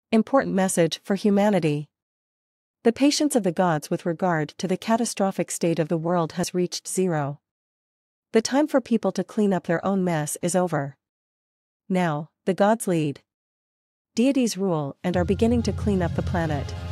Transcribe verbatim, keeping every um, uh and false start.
Important message for humanity. The patience of the gods with regard to the catastrophic state of the world has reached zero. The time for people to clean up their own mess is over. Now, the gods lead. Deities rule and are beginning to clean up the planet.